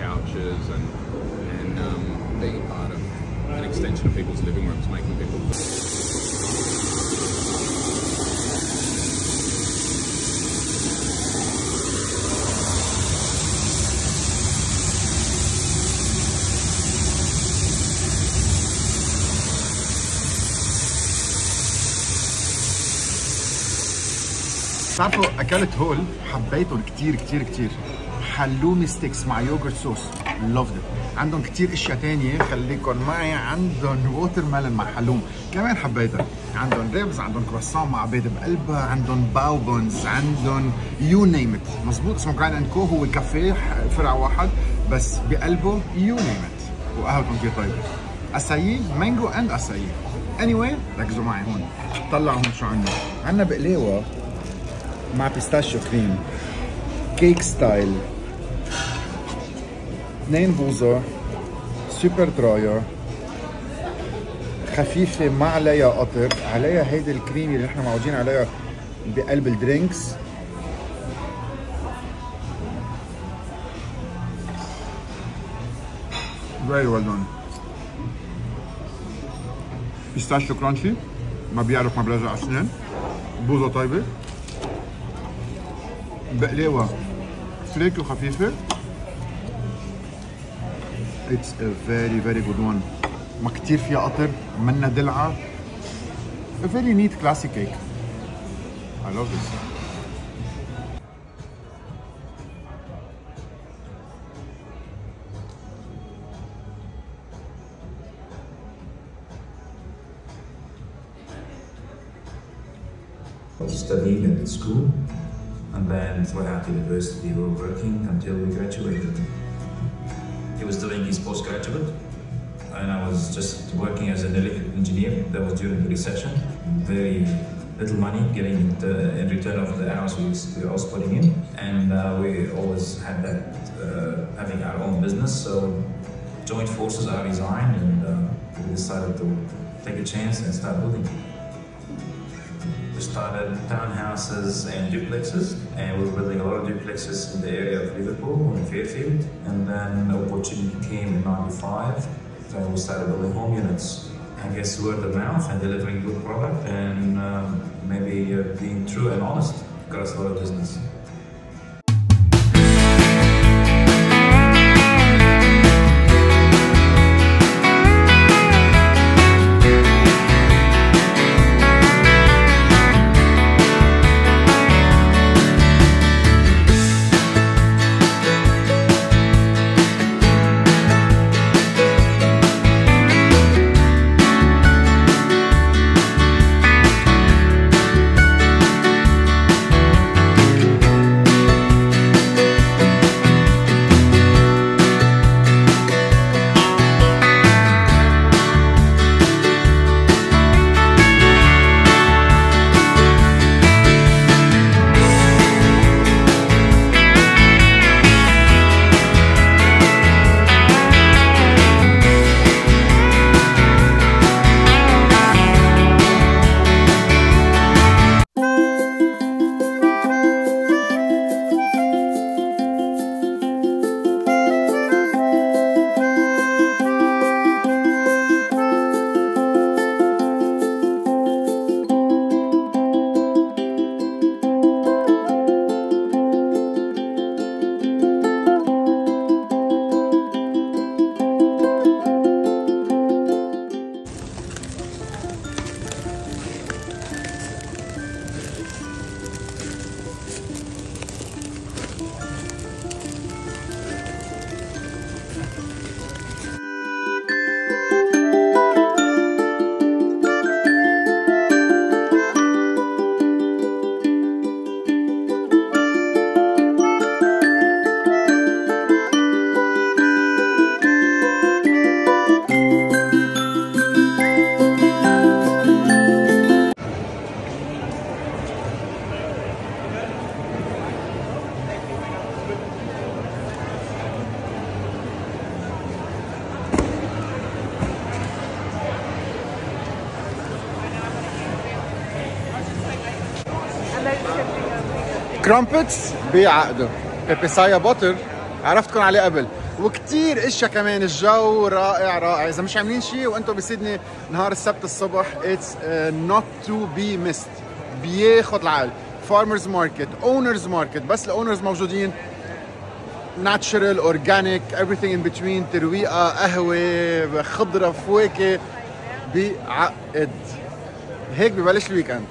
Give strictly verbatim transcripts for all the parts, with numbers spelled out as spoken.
couches and and um, being a part of an extension of people's living rooms, making people. تعرفوا اكلت هول حبيتهم كتير كتير كتير. حلومي ستيكس مع يوغرت صوص، لوفد ات. عندهم كتير اشياء تانية، خليكم معي. عندهم ووتر ميلون مع حلوم كمان حبيتها. عندهم ريبز، عندهم كرواسون مع بيض بقلبها، عندهم باو بونز، عندهم يو نيم ات. مظبوط اسمه جراند اند كو، هو كافيه فرع واحد بس بقلبه يو نيم ات، وقهوتهم كتير طيبة. اسايي مانجو اند اسايي. اني واي ركزوا معي هون. طلعوا هون شو عندنا. عندنا بقلاوة مع بيستاشيو كريم، كيك ستايل، اثنين بوزة، سوبر دراير، خفيفة ما عليها قطر، عليها هيدي الكريمي اللي نحن معودين عليها بقلب الدرينكس. Very well done. بيستاشيو كرانشي، ما بيعرف ما بيرجع اسنان، بوزة طيبة، بقلاوة فليكي وخفيفة. It's a very very good one. ما كتير فيها قطر، منا دلعة. A very neat classic cake. I love this. Studied at school, and then throughout university we were working until we graduated. He was doing his postgraduate, and I was just working as an electrical engineer. That was during the recession. Very little money getting the, in return of the hours we, we were also putting in, and uh, we always had that uh, having our own business. So joined forces, I resigned, and uh, we decided to take a chance and start building. We started townhouses and duplexes, and we were building a lot of duplexes in the area of Liverpool and Fairfield. And then an opportunity came in ninety-five, and we started building home units. I guess word of mouth and delivering good product, and um, maybe uh, being true and honest got us a lot of business. كرامبتس بعقده. بيبسايا بوتر عرفتكم عليه قبل. وكتير اشياء كمان. الجو رائع رائع. اذا مش عاملين شيء وانتم بسيدني نهار السبت الصبح اتس نوت تو بي ميست، بياخد العقل. فارمرز ماركت، اونرز ماركت، بس الاونرز موجودين ناتشرال اورجانيك everything in between، ترويقه، قهوه، خضره، فواكه، بعقد. هيك ببلش الويكند.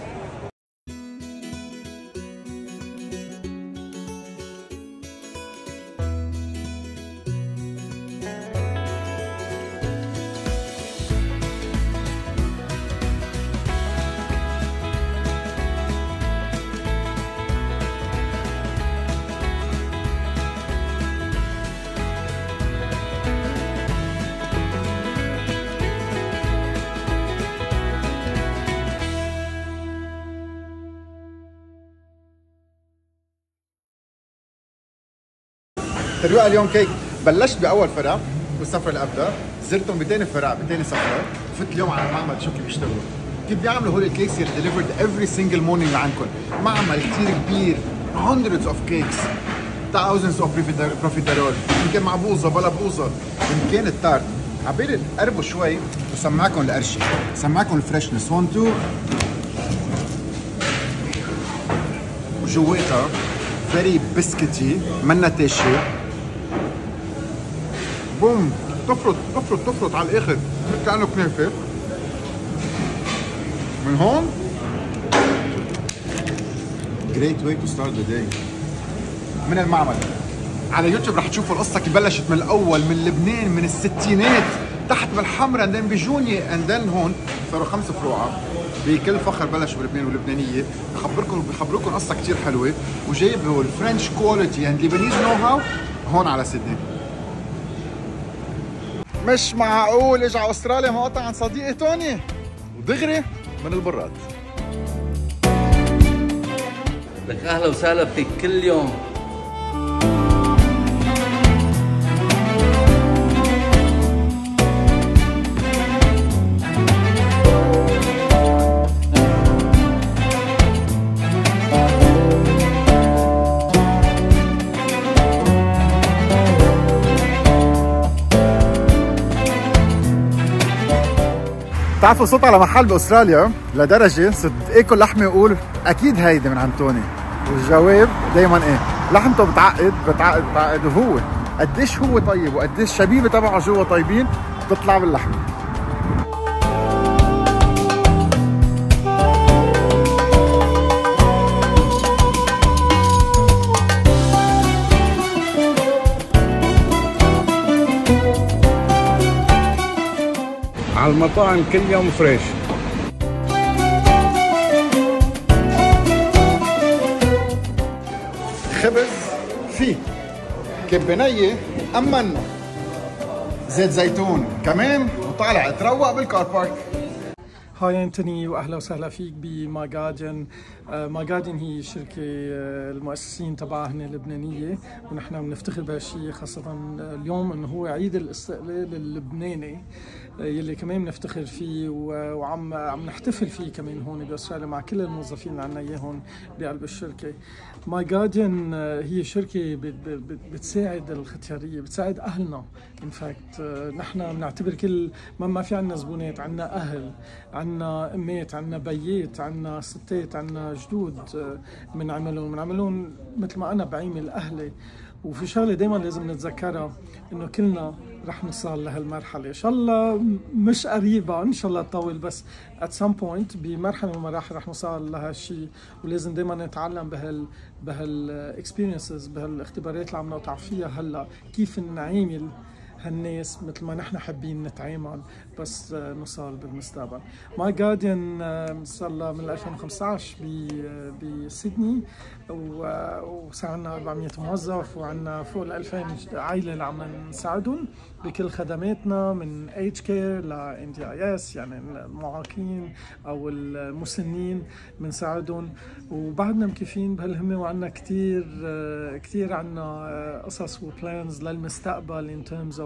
ترويقه اليوم كيك. بلشت باول فرع والسفره اللي قبلها، زرتهم بثاني فرع بثاني سفره، فت اليوم على المعمل شوف كيف بيشتغلوا، كيف بيعملوا هول الكيكس اللي ديليفرد افري سنجل مورنينج لعندكم. معمل كثير كبير، hundreds of cakes، thousands of بروفيترول، يمكن مع بوظه بلا بوظه، يمكن التارت. عبالي تقربوا شوي وسمعكم القرشه، سمعكم الفريشنس. هون تو وجواتها فيري بسكتي، منا تاشي، بوم تفرط تفرط تفرط على الاخر كأنه كنافه. من هون great way to start the day. من المعمل على يوتيوب رح تشوفوا القصه كيف بلشت من الاول، من لبنان، من الستينات، تحت بالحمرا، اندن بجوني، اندن هون صاروا خمس فروعه بكل فخر بلشوا بلبنان واللبنانيه. بخبركم بخبركم قصه كثير حلوه، وجايبوا الفرنش كواليتي اند ليبانيز نو هاو هون على سيدني. مش معقول اجى على استراليا مقاطع عن صديقي توني ودغري من البراد. لك اهلا وسهلا فيك كل يوم. تعرفوا صوت على محل باستراليا لدرجه صرت اكل لحمه واقول اكيد هيدي من عند توني، والجواب دائما ايه؟ لحمته بتعقد بتعقد بتعقد، وهو قديش هو طيب وقديش الشبيبه تبعه جوا طيبين بتطلع باللحمه. على المطاعم كل يوم فريش. خبز فيه، كب نيه، أمن زيت زيتون كمان، وطالع تروق بالكار بارك. هاي انتوني واهلا وسهلا فيك بماي جاردن. ماي جاردن هي شركه المؤسسين تبعها هن لبنانيه، ونحن بنفتخر بهالشيء خاصه اليوم انه هو عيد الاستقلال اللبناني يلي كمان بنفتخر فيه وعم عم نحتفل فيه كمان هون باستراليا مع كل الموظفين اللي عنا اياهم بقلب الشركه. ماي جاردن هي شركه بتساعد الختياريه، بتساعد اهلنا. ان فاكت نحن بنعتبر كل ما ما في عنا زبونات، عنا اهل، عنا امات، عنا بيات، عنا ستات، عنا جدود بنعملهم بنعملهم مثل ما انا بعمل اهلي. وفي شغله دائما لازم نتذكرها، انه كلنا رح نوصل لهالمرحله، ان شاء الله مش قريبه، ان شاء الله تطول، بس at some point بمرحله من المراحل رح نوصل لهالشيء. ولازم دائما نتعلم بهال بهال experiences، بهالاختبارات اللي عم نقطع فيها هلا، كيف نعامل هالناس مثل ما نحن حابين نتعامل بس نوصل بالمستقبل. ماي جاردن صار لها من ألفين وخمسة عشر بسيدني، وصار عندنا أربعمية موظف، وعندنا فوق ال ألفين عائله اللي عم نساعدهم بكل خدماتنا، من ايج كير ل ان دي اي اس، يعني المعاقين او المسنين بنساعدهم. وبعدنا مكفين بهالهمه، وعندنا كثير كثير عندنا قصص وبلانز للمستقبل in terms of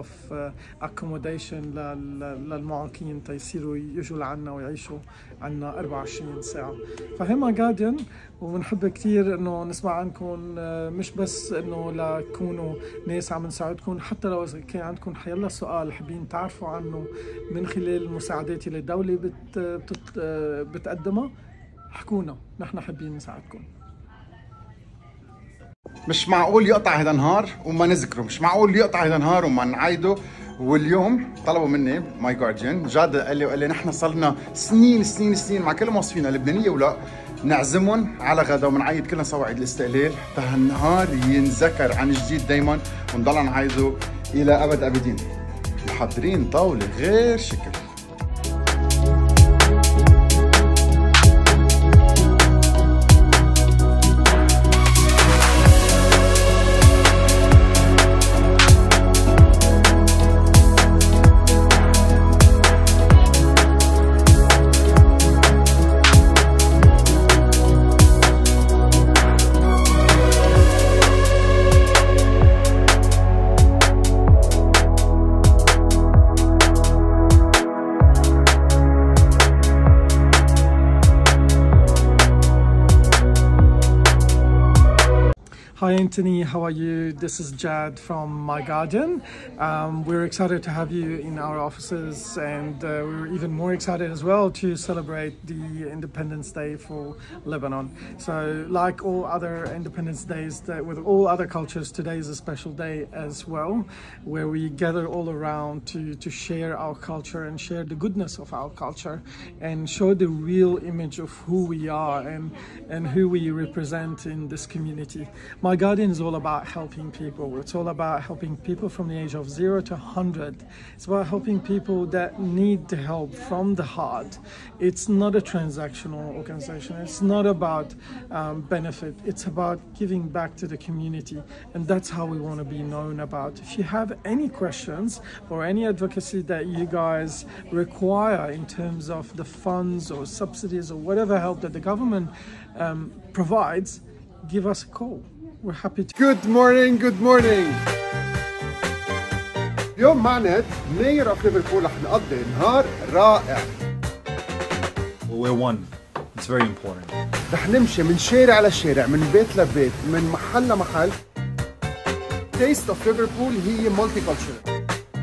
of uh, accommodation للمعاقين تيصيروا يجوا لعنا ويعيشوا عنا أربعة وعشرين ساعة. فهي ماجادن، وبنحب كثير انه نسمع عنكم، مش بس انه لتكونوا ناس عم نساعدكم، حتى لو كان عندكم حيلا سؤال حابين تعرفوا عنه من خلال المساعدات اللي الدولة بت بت بتقدمها، احكونا، نحن حابين نساعدكم. مش معقول يقطع هذا النهار وما نذكره، مش معقول يقطع هذا النهار وما نعيده. واليوم طلبوا مني ماي جارديان جاد قال لي وقال لي نحن صرنا سنين سنين سنين مع كل موظفينا لبنانيه ولا نعزمهم على غدا ومنعيد كلنا سوا عيد الاستقلال، فهالنهار ينذكر عن جديد دائما ونضل نعيده الى ابد ابدين. محضرين طاوله غير شكل. Hi Anthony, how are you? This is Jad from My Guardian. Um, we're excited to have you in our offices, and uh, we're even more excited as well to celebrate the Independence Day for Lebanon. So like all other Independence Days that with all other cultures, today is a special day as well, where we gather all around to, to share our culture and share the goodness of our culture and show the real image of who we are and, and who we represent in this community. My Guardian is all about helping people. It's all about helping people from the age of zero to one hundred. It's about helping people that need the help from the heart. It's not a transactional organization. It's not about um, benefit. It's about giving back to the community. And that's how we want to be known about. If you have any questions or any advocacy that you guys require in terms of the funds or subsidies or whatever help that the government um, provides, give us a call. We're happy to. Good morning, good morning. اليوم معنا ماير اوف ليفربول، رح نقضي نهار رائع. We're one. It's very important. رح نمشي من شارع لشارع، من بيت لبيت، من محل لمحل. Taste of Liverpool هي مالتي كلتشرال.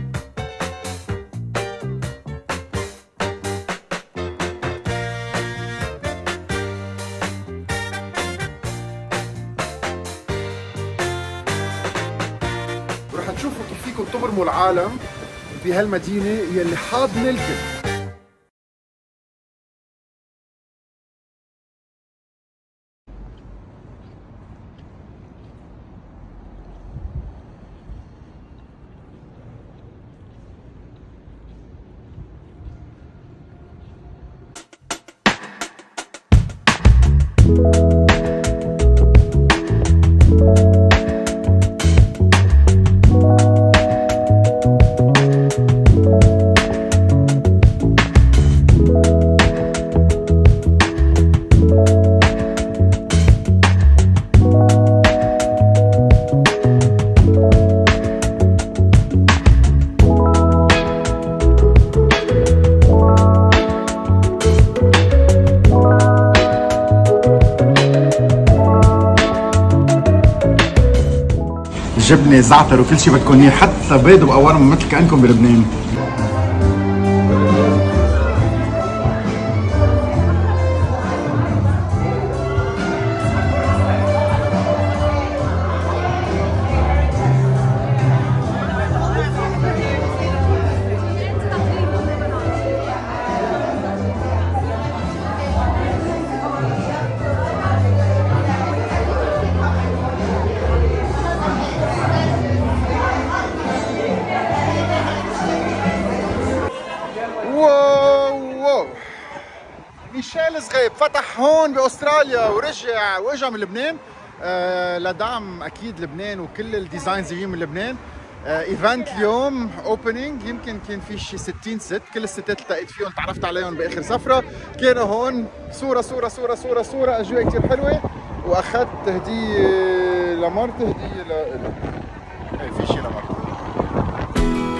هتشوفوا كيف فيكم تبرموا العالم بهالمدينة يلي حاضنة الكل. جبنه زعتر وكل شيء بدكم اياه، حتى بيض وقوارم مثل كانكم بلبنان. ميشيل زغيب فتح هون باستراليا ورجع واجا من لبنان آه لدعم اكيد لبنان وكل الديزاينز اللي من لبنان. آه ايفنت اليوم اوبننج، يمكن كان في شي ستين ست، كل الستات التقيت فيهم تعرفت عليهم باخر سفره، كانوا هون صوره صوره صوره صوره صوره، اجواء كثير حلوه، واخذت هديه لمرتي، هديه ل ايه في شي لمرتي.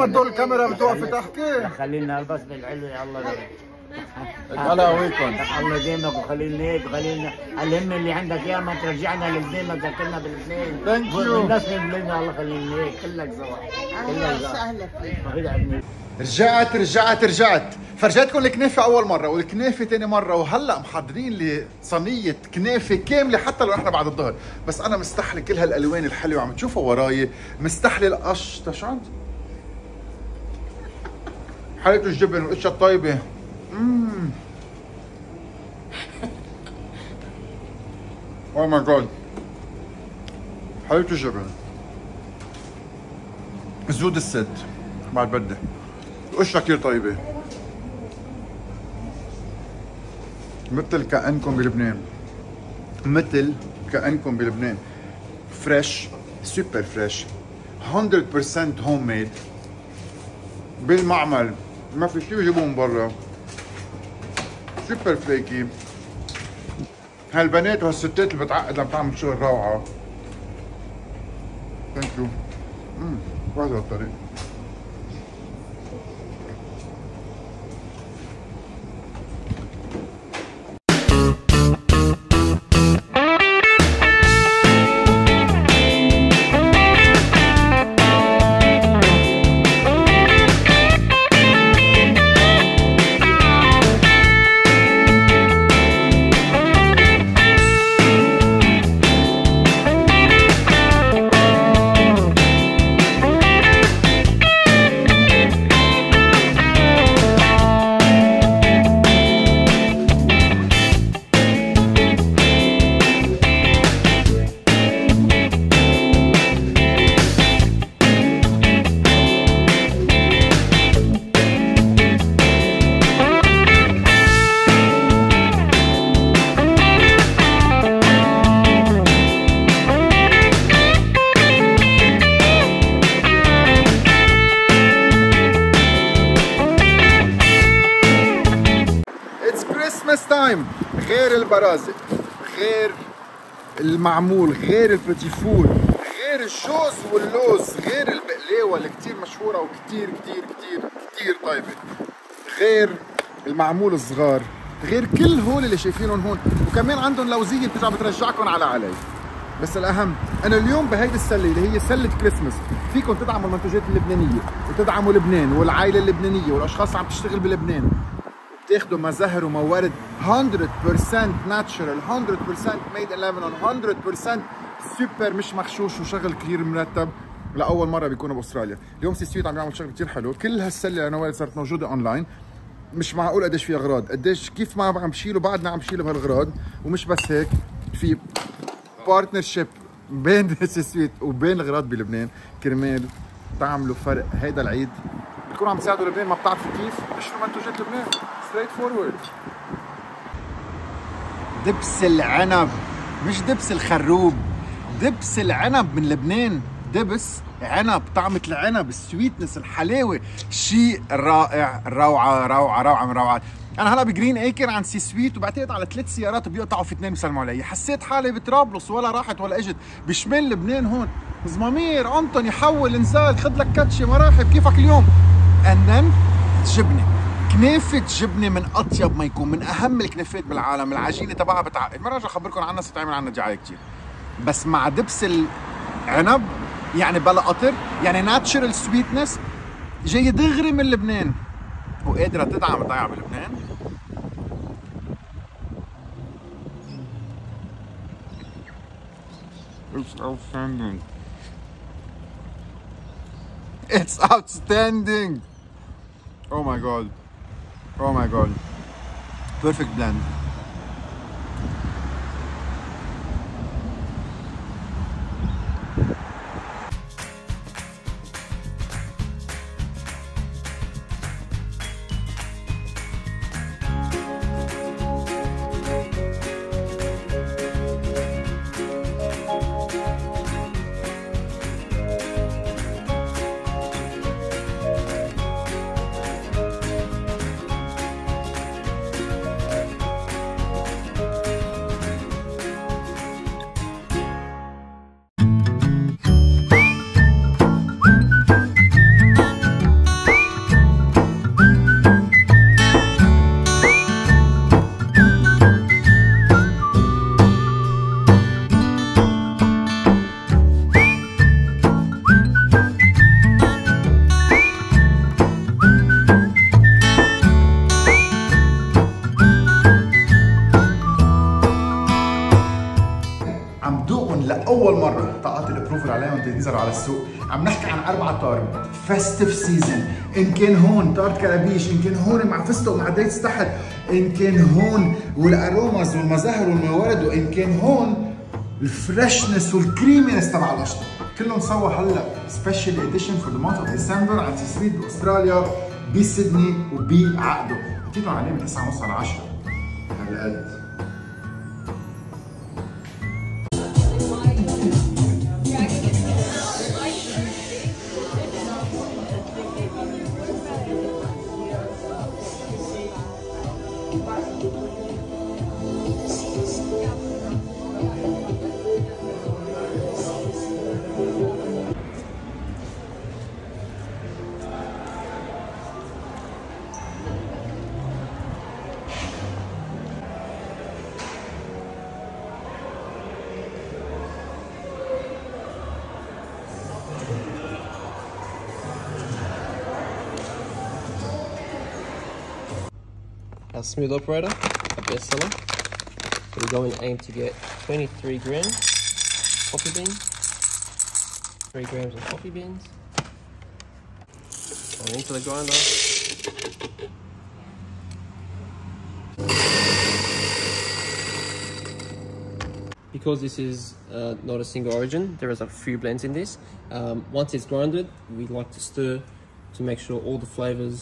محمد دور الكاميرا بتوقف تحكي. خلينا نلبس بالحلو يا الله. الله يقويكم. الله يديمك وخلينا هيك وخلينا الهم اللي عندك اياه ما ترجعنا للبنين ما تذكرنا بالبنين. ثانك يو. الناس من بلادنا الله خلينا هيك كلك سوا. كلك سوا. رجعت رجعت رجعت فرجيتكم الكنافه اول مره والكنافه ثاني مره وهلا محضرين لي صينيه كنافه كامله حتى لو احنا بعد الظهر. بس انا مستحلي كل هالالوان الحلوه عم تشوفها وراي. مستحلي القشطه شو عندي؟ حليت الجبن والاشياء الطيبه. اممم اوه ماي جاد. حليت الجبن زود الست بعد بدي القشره كثير طيبه مثل كأنكم بلبنان. مثل كأنكم بلبنان. فريش سوبر فريش مية بالمية هوم ميد بالمعمل ما في شيء بيجيبوه من برا. سوبر فليكي. هالبنات وهالستات اللي بتعقد لما بتعمل شغل روعه. ثانك يو. امم بهذا الطريق. تايم. غير البرازق، غير المعمول، غير البيتي فول، غير الجوز واللوز، غير البقلاوه اللي كتير مشهوره وكتير كتير كتير كتير طيبه، غير المعمول الصغار، غير كل هول اللي شايفينهم هون، وكمان عندهم لوزيه بترجع بترجعكم على علي. بس الاهم انا اليوم بهيدي السله اللي هي سله كريسماس، فيكم تدعموا المنتوجات اللبنانيه وتدعموا لبنان والعائله اللبنانيه والاشخاص اللي عم تشتغل بلبنان، بتاخذوا مزهر وموارد مية بالمية ناتشرال، مية بالمية ميد ان لبنان، مية بالمية سوبر مش مغشوش وشغل كثير مرتب. لاول مره بيكونوا باستراليا. اليوم سي سويت عم يعمل شغل كثير حلو. كل هالسله انا وائل صارت موجوده اونلاين، مش معقول قديش في اغراض، قديش كيف ما عم بشيله بعدنا عم بشيله بهالاغراض. ومش بس هيك، في بارتنرشيب بين سي سويت وبين الاغراض بلبنان كرمال تعملوا فرق هيدا العيد. بتكونوا عم تساعدوا لبنان، ما بتعرفوا كيف؟ اشتروا منتوجات لبنان ستريت فورورد. دبس العنب مش دبس الخروب، دبس العنب من لبنان. دبس عنب، طعمة العنب، السويتنس، الحلاوة، شيء رائع، روعة روعة روعة من روعات. أنا هلا بجرين ايكر عن سي سويت، وبعتقد على ثلاث سيارات بيقطعوا في اثنين بيسلموا علي. حسيت حالي بطرابلس، ولا راحت ولا اجت، بشمال لبنان هون. زمامير، أنطوني، حول، انزال، خذ لك كاتشي، مرحب، كيفك اليوم؟ أنن جبنة، كنافة جبنة من أطيب ما يكون، من أهم الكنافات بالعالم، العجينة تبعها بتعقد، ما راح أخبركم عنها، ستعمل عنها دعاية كثير. بس مع دبس العنب يعني بلا قطر، يعني ناتشرال سويتنس، جاي دغري من لبنان، وقادرة تدعم الضيعة بلبنان. It's outstanding. It's outstanding. Oh my god. Oh my god. Perfect blend. لاول مره طاقات الابروفل عليهم تنزلوا على السوق. عم نحكي عن اربع طارم فيستيف سيزون، ان كان هون طارت كرابيش، ان كان هون مع فستق مع ديتس تحت، ان كان هون والاروماز والمزهر والموارد، وان كان هون الفريشنس والكريمينس تبع القشطه. كلهم سوا هلا سبيشال اديشن فور ذا مانث اوف ديسمبر عن سي سويت باستراليا بسيدني وبعقده. حطيتهم عليه من تسعة ونص على عشرة هالقد. Our smooth operator, a bestseller. So we're going to aim to get twenty-three grams coffee beans, three grams of coffee beans, going into the grinder. Because this is uh, not a single origin, there is a few blends in this. Um, once it's grinded, we like to stir to make sure all the flavors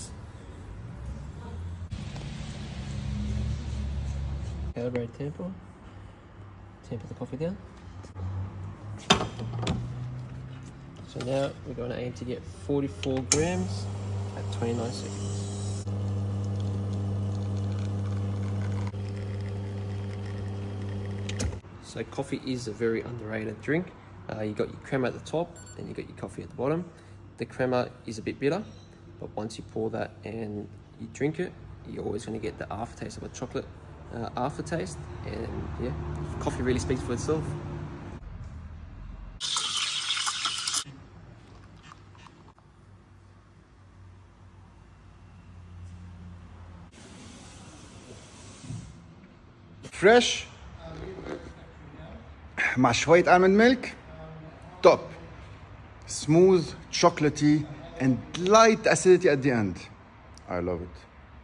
calibrate temper, temper the coffee down. So now we're going to aim to get forty-four grams at twenty-nine seconds. So coffee is a very underrated drink. Uh, you got your crema at the top, and you got your coffee at the bottom. The crema is a bit bitter, but once you pour that and you drink it, you're always going to get the aftertaste of a chocolate Uh, aftertaste, and yeah, coffee really speaks for itself. فريش مع شوية almond milk, top. Smooth, chocolatey, and light acidity at the end. I love it.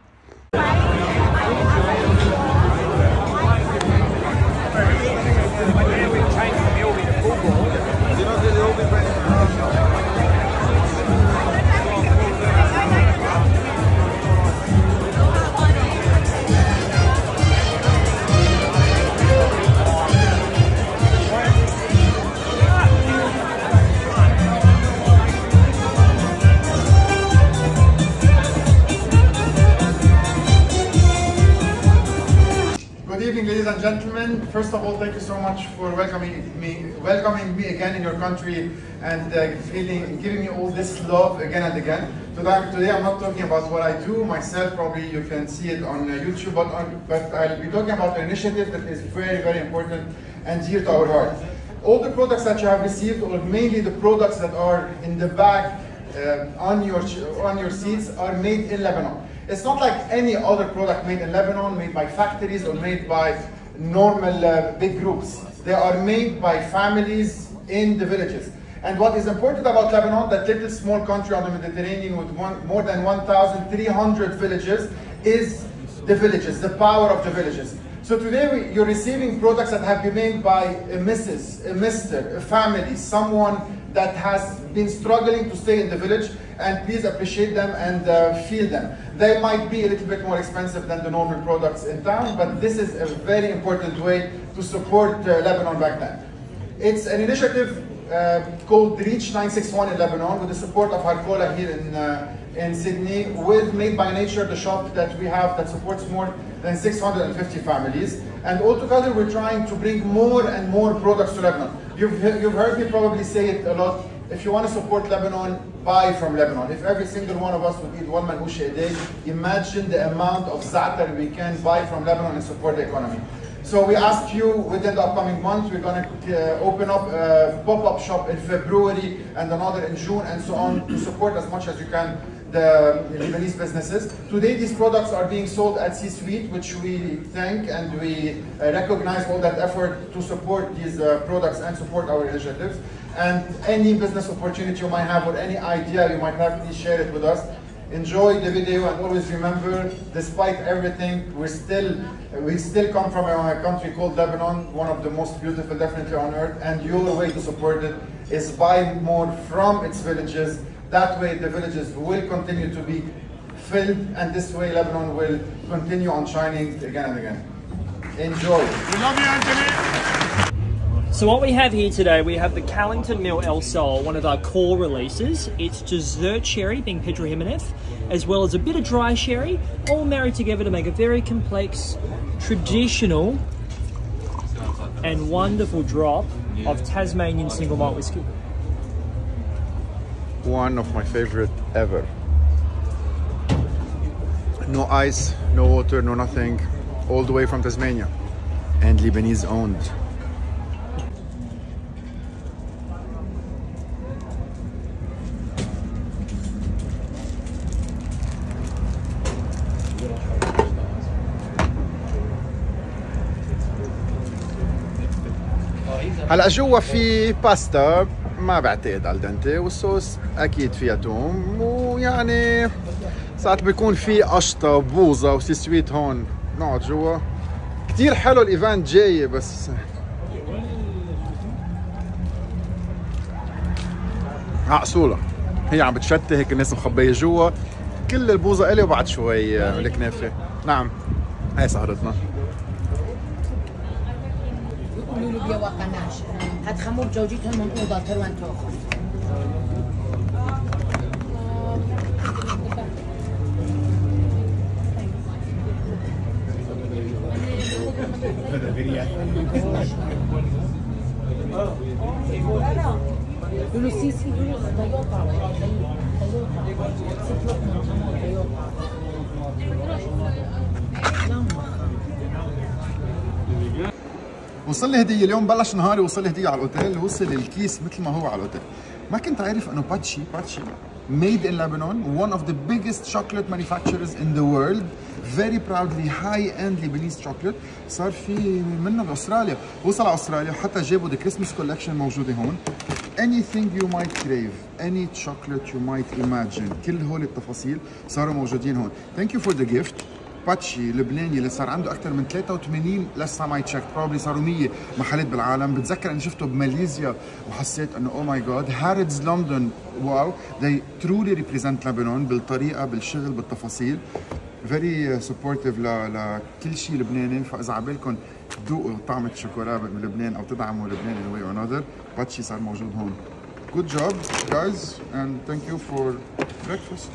Good evening, ladies and gentlemen. First of all, thank you so much for welcoming me, welcoming me again in your country, and uh, feeling, giving me all this love again and again. Today, today I'm not talking about what I do myself. Probably you can see it on uh, YouTube, but, on, but I'll be talking about an initiative that is very, very important and dear to our heart. All the products that you have received, or mainly the products that are in the bag uh, on your on your seats, are made in Lebanon. It's not like any other product made in Lebanon, made by factories or made by normal uh, big groups. They are made by families in the villages. And what is important about Lebanon, that little small country on the Mediterranean with one, more than one thousand three hundred villages, is the villages, the power of the villages. So today we, you're receiving products that have been made by a Missus, a Mister, a family, someone that has been struggling to stay in the village, and please appreciate them and uh, feel them. They might be a little bit more expensive than the normal products in town, but this is a very important way to support uh, Lebanon back then. It's an initiative uh, called Reach nine six one in Lebanon, with the support of Harcola here in, uh, in Sydney, with Made by Nature, the shop that we have that supports more than six hundred fifty families. And altogether, we're trying to bring more and more products to Lebanon. You've, you've heard me probably say it a lot. If you want to support Lebanon, buy from Lebanon. If every single one of us would eat one manouche a day, imagine the amount of za'atar we can buy from Lebanon and support the economy. So we ask you, within the upcoming months, we're going to uh, open up a pop-up shop in February and another in June and so on, to support as much as you can the Lebanese businesses. Today, these products are being sold at C-Suite, which we thank and we uh, recognize all that effort to support these uh, products and support our initiatives. And any business opportunity you might have or any idea you might have, please share it with us. Enjoy the video and always remember, despite everything, we're still, we still come from a country called Lebanon, one of the most beautiful definitely on earth, and your way to support it is buy more from its villages. That way the villages will continue to be filled, and this way Lebanon will continue on shining again and again. Enjoy. We love you, Anthony. So what we have here today, we have the Callington Mill El Sol, one of our core releases. It's dessert sherry, being Pedro Jimenez, as well as a bit of dry sherry, all married together to make a very complex, traditional, and wonderful drop of Tasmanian single malt whiskey. One of my favorite ever. No ice, no water, no nothing, all the way from Tasmania, and Lebanese owned. هلا جوا في باستا ما بعتقد على الدنتي، والصوص اكيد فيها توم، ويعني ساعات بيكون في قشطه وبوظه وسي سويت. هون نقعد جوا. كثير حلو الايفنت جاي، بس عقصوله هي عم بتشتي هيك، الناس مخبيه جوا. كل البوظه الي وبعد شوي الكنافه. نعم هاي سهرتنا. يقولوا بيا وقناش هتخموا بجوجتهم من اوضه تروان توخر. يقولوا سي سي يقولوا تويوتا وصل لي هديه اليوم، بلش نهاري وصل لي هديه على الاوتيل. وصل الكيس مثل ما هو على الاوتيل. ما كنت عارف انه باتشي باتشي made in Lebanon, one of the biggest chocolate manufacturers in the world, very proudly high-end Lebanese chocolate. صار في منه باستراليا، وصل على استراليا وحتى جابوا the Christmas collection موجوده هون. Anything you might crave, any chocolate you might imagine، كل هول التفاصيل صاروا موجودين هون. Thank you for the gift. باتشي لبناني اللي صار عنده اكثر من ثلاثة وثمانين last time I checked probably صاروا مية محلات بالعالم. بتذكر اني شفته بماليزيا وحسيت انه او ماي جاد. هاريدز لندن، واو، they truly represent Lebanon بالطريقه بالشغل بالتفاصيل. very supportive ل لكل شيء لبناني. فاذا على بالكم تذوقوا طعمه شوكولا بلبنان او تدعموا لبنان in a way or another، باتشي صار موجود هون. good job guys and thank you for breakfast.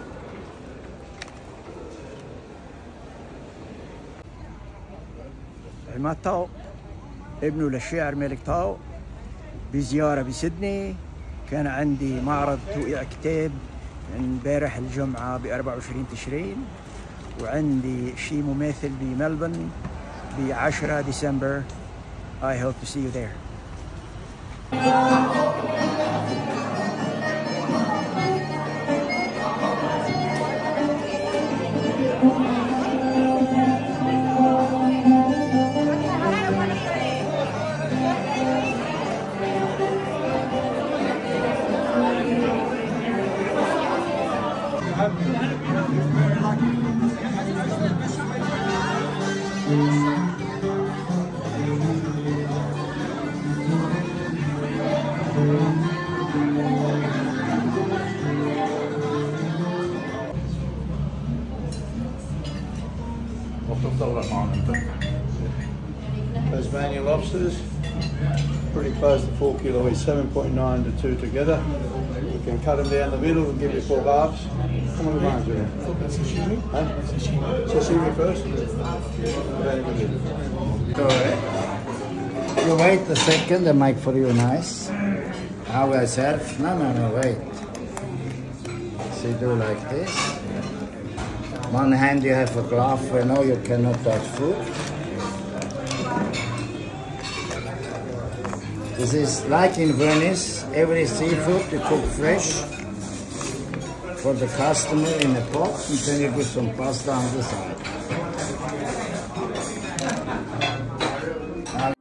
عماد طاو ابنه للشاعر مالك طاو بزيارة بسيدني. كان عندي معرض توقيع كتاب امبارح الجمعة ب أربعة وعشرين تشرين، وعندي شيء مماثل بملبن ب عشرة ديسمبر. I hope to see you there. Tasmanian lobsters, pretty close to four kilo each, seven point nine to two together. You can cut them down the middle and give you four halves. Come on, Mark. Sashimi? Huh? Sashimi. Sashimi first? You wait a second, I make for you nice. How I serve? No, no, no, wait. So you do like this. One hand you have a glove, I know you cannot touch food. This is like in Venice, every seafood you cook fresh for the customer in a pot, and then you put some pasta on the side.